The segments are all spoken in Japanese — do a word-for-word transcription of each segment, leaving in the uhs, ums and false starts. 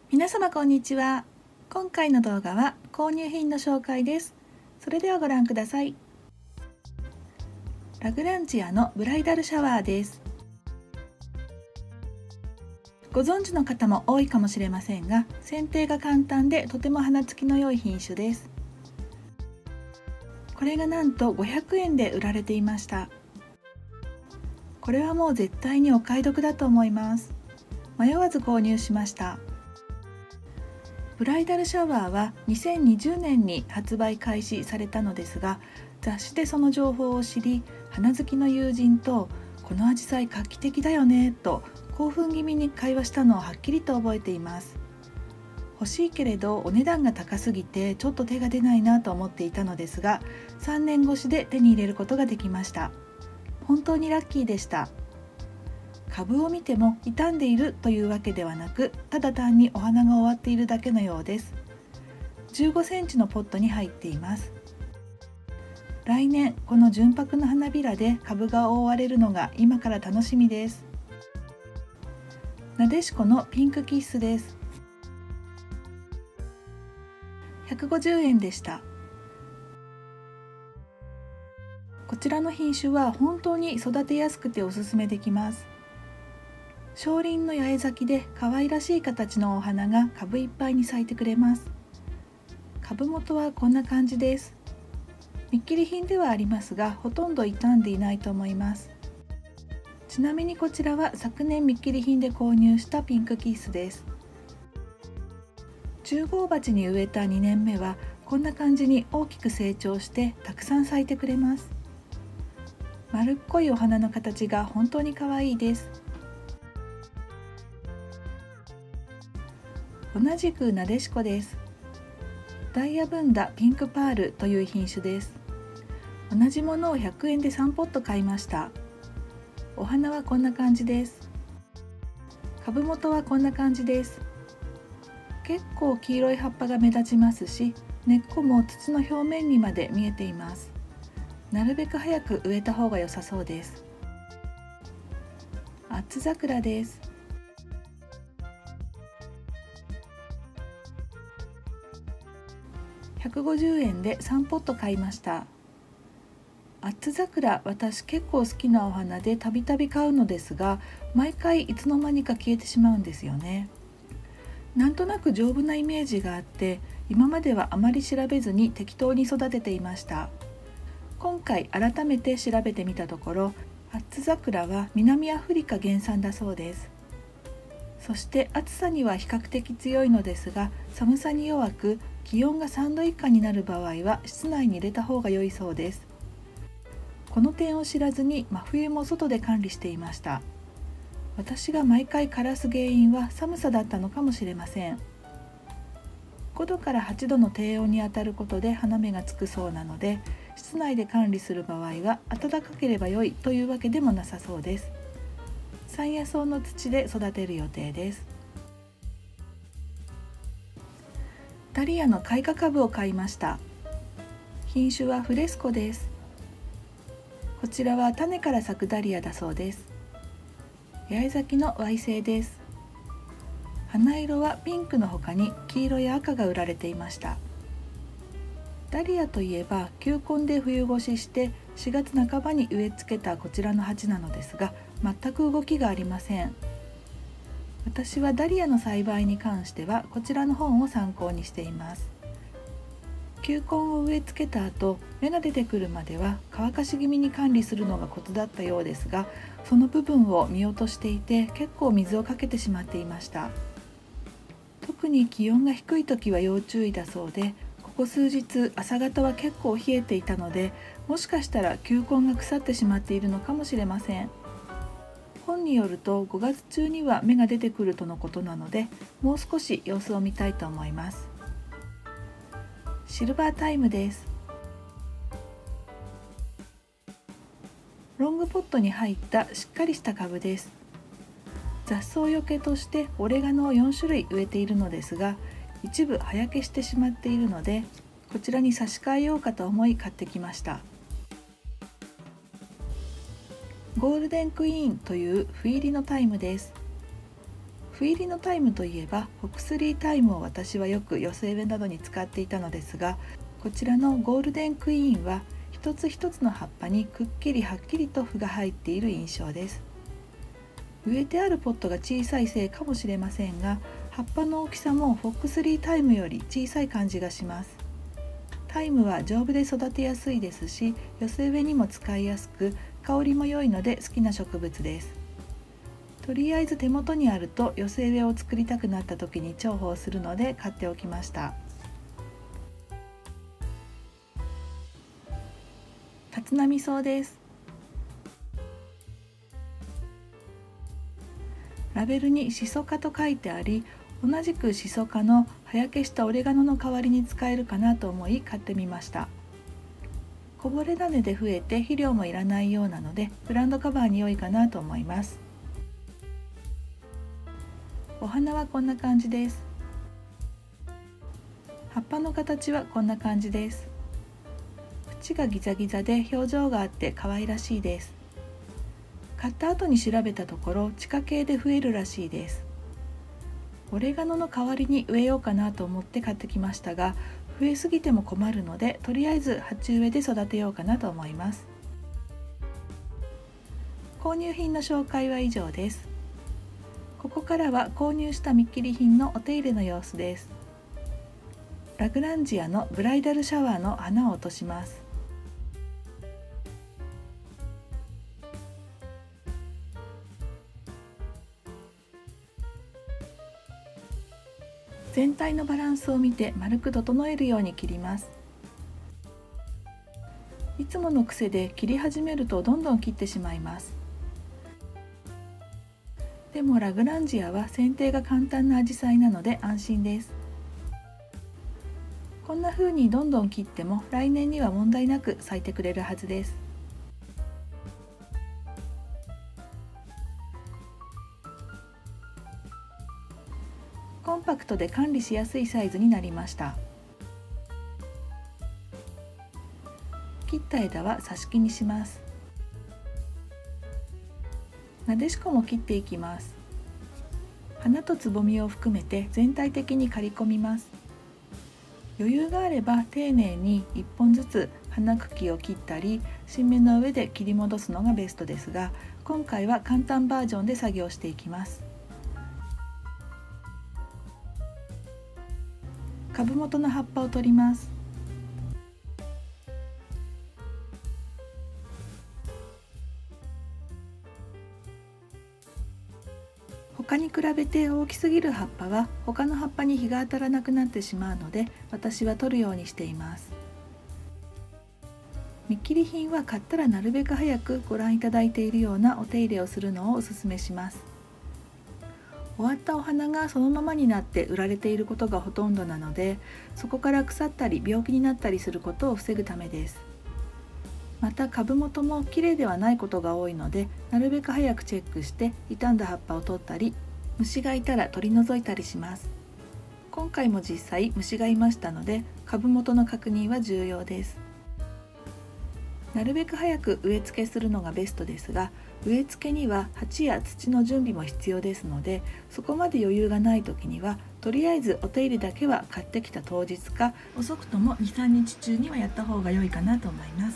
皆様こんにちは。今回の動画は購入品の紹介です。それではご覧ください。ラグランジアのブライダルシャワーです。ご存知の方も多いかもしれませんが、剪定が簡単でとても花つきの良い品種です。これがなんとごひゃくえんで売られていました。これはもう絶対にお買い得だと思います。迷わず購入しました。ブライダルシャワーはにせんにじゅうねんに発売開始されたのですが、雑誌でその情報を知り、花好きの友人とこのアジサイ画期的だよねと興奮気味に会話したのをはっきりと覚えています。欲しいけれどお値段が高すぎてちょっと手が出ないなと思っていたのですが、さんねん越しで手に入れることができました。本当にラッキーでした。株を見ても傷んでいるというわけではなく、ただ単にお花が終わっているだけのようです。じゅうごセンチのポットに入っています。来年この純白の花びらで株が覆われるのが今から楽しみです。なでしこのピンクキッスです。ひゃくごじゅうえんでした。こちらの品種は本当に育てやすくておすすめできます。小輪の八重咲きで可愛らしい形のお花が株いっぱいに咲いてくれます。株元はこんな感じです。見切り品ではありますが、ほとんど傷んでいないと思います。ちなみにこちらは昨年見切り品で購入したピンクキッスです。じゅう号鉢に植えたにねんめはこんな感じに大きく成長してたくさん咲いてくれます。丸っこいお花の形が本当に可愛いです。同じくなでしこです。ダイヤブンダピンクパールという品種です。同じものをひゃくえんでさんポット買いました。お花はこんな感じです。株元はこんな感じです。結構黄色い葉っぱが目立ちますし、根っこも土の表面にまで見えています。なるべく早く植えた方が良さそうです。アッツ桜です。ひゃくごじゅうえんでさんポット買いました。アッツ桜、私結構好きなお花でたびたび買うのですが、毎回いつの間にか消えてしまうんですよね。なんとなく丈夫なイメージがあって、今まではあまり調べずに適当に育てていました。今回改めて調べてみたところ、アッツ桜は南アフリカ原産だそうです。そして暑さには比較的強いのですが、寒さに弱く、気温がさんど以下になる場合は室内に入れた方が良いそうです。この点を知らずに真冬も外で管理していました。私が毎回枯らす原因は寒さだったのかもしれません。ごどからはちどの低温に当たることで花芽がつくそうなので、室内で管理する場合は暖かければ良いというわけでもなさそうです。山野草の土で育てる予定です。ダリアの開花株を買いました。品種はフレスコです。こちらは種から咲くダリアだそうです。八重咲きの ワイ 製です。花色はピンクの他に黄色や赤が売られていました。ダリアといえば球根で冬越ししてしがつなかばに植え付けたこちらの鉢なのですが、全く動きがありません。私はダリアの栽培に関してはこちらの本を参考にしています。球根を植え付けた後、芽が出てくるまでは乾かし気味に管理するのがコツだったようですが、その部分を見落としていて結構水をかけてしまっていました。特に気温が低い時は要注意だそうで、ここ数日朝方は結構冷えていたので、もしかしたら球根が腐ってしまっているのかもしれません。本によるとごがつ中には芽が出てくるとのことなので、もう少し様子を見たいと思います。シルバータイムです。ロングポットに入ったしっかりした株です。雑草よけとしてオレガノをよんしゅるい植えているのですが、一部葉焼けしてしまっているので、こちらに差し替えようかと思い買ってきました。ゴールデンクイーンという斑入りのタイムです。 斑入りのタイムといえばフォックスリータイムを私はよく寄せ植えなどに使っていたのですが、こちらのゴールデンクイーンは一つ一つの葉っぱにくっきりはっきりと斑が入っている印象です。植えてあるポットが小さいせいかもしれませんが、葉っぱの大きさもフォックスリータイムより小さい感じがします。タイムは丈夫で育てやすいですし、寄せ植えにも使いやすく、香りも良いので好きな植物です。とりあえず手元にあると寄せ植えを作りたくなった時に重宝するので買っておきました。立浪草です。ラベルにシソ科と書いてあり、同じくシソ科の葉焼けしたオレガノの代わりに使えるかなと思い買ってみました。こぼれ種で増えて肥料もいらないようなのでグラウンドカバーに良いかなと思います。お花はこんな感じです。葉っぱの形はこんな感じです。縁がギザギザで表情があって可愛らしいです。買った後に調べたところ地下茎で増えるらしいです。オレガノの代わりに植えようかなと思って買ってきましたが、増えすぎても困るのでとりあえず鉢植えで育てようかなと思います。購入品の紹介は以上です。ここからは購入した見切り品のお手入れの様子です。ラグランジアのブライダルシャワーの花を落とします。全体のバランスを見て丸く整えるように切ります。いつもの癖で切り始めるとどんどん切ってしまいます。でもラグランジアは剪定が簡単なアジサイなので安心です。こんな風にどんどん切っても来年には問題なく咲いてくれるはずです。コンパクトで管理しやすいサイズになりました。切った枝は挿し木にします。なでしこも切っていきます。花とつぼみを含めて全体的に刈り込みます。余裕があれば丁寧にいっぽんずつ花茎を切ったり新芽の上で切り戻すのがベストですが、今回は簡単バージョンで作業していきます。株元の葉っぱを取ります。他に比べて大きすぎる葉っぱは他の葉っぱに日が当たらなくなってしまうので私は取るようにしています。見切り品は買ったらなるべく早くご覧いただいているようなお手入れをするのをおすすめします。終わったお花がそのままになって売られていることがほとんどなので、そこから腐ったり病気になったりすることを防ぐためです。また株元も綺麗ではないことが多いので、なるべく早くチェックして傷んだ葉っぱを取ったり、虫がいたら取り除いたりします。今回も実際虫がいましたので、株元の確認は重要です。なるべく早く植え付けするのがベストですが、植え付けには鉢や土の準備も必要ですので、そこまで余裕がない時にはとりあえずお手入れだけは買ってきた当日か遅くとも にさんにち中にはやった方が良いかなと思います。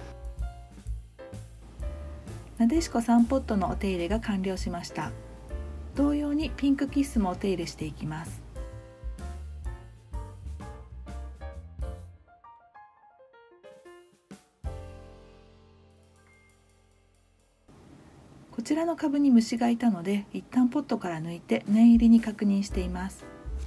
なでしこさんポットのお手入れが完了しました。同様にピンクキッスもお手入れしていきます。こちらの株に虫がいたので一旦ポットから抜いて念入りに確認しています。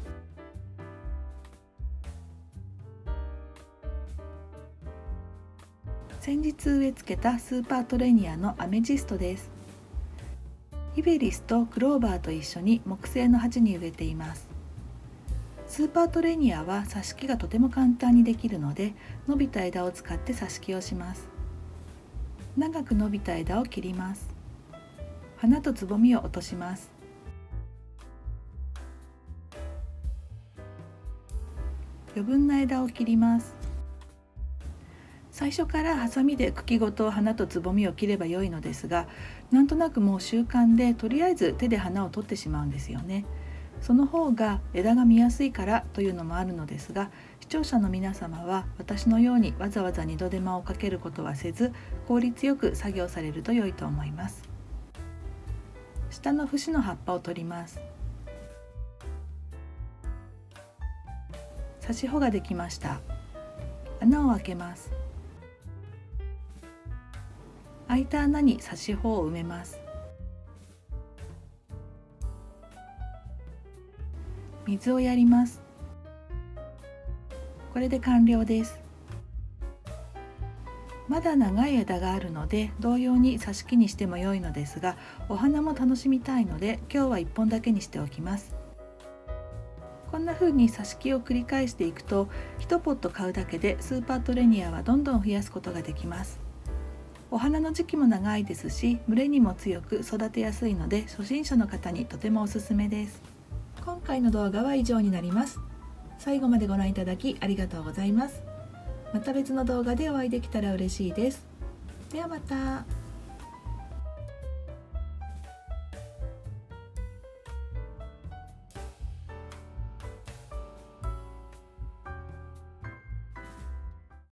先日植え付けたスーパートレニアのアメジストです。イベリスとクローバーと一緒に木製の鉢に植えています。スーパートレニアは挿し木がとても簡単にできるので、伸びた枝を使って挿し木をします。長く伸びた枝を切ります。花とつぼみを落とします。余分な枝を切ります。 最初からハサミで茎ごと花とつぼみを切れば良いのですが、なんとなくもう習慣でとりあえず手で花を取ってしまうんですよね。その方が枝が見やすいからというのもあるのですが、視聴者の皆様は私のようにわざわざ二度手間をかけることはせず、効率よく作業されると良いと思います。下の節の葉っぱを取ります。刺し穂ができました。穴を開けます。開いた穴に刺し穂を埋めます。水をやります。これで完了です。まだ長い枝があるので同様に挿し木にしても良いのですが、お花も楽しみたいので今日はいっぽんだけにしておきます。こんな風に挿し木を繰り返していくと、いちポット買うだけでスーパートレニアはどんどん増やすことができます。お花の時期も長いですし、蒸れにも強く育てやすいので初心者の方にとてもおすすめです。今回の動画は以上になります。最後までご覧いただきありがとうございます。また別の動画でお会いできたら嬉しいです。ではまた。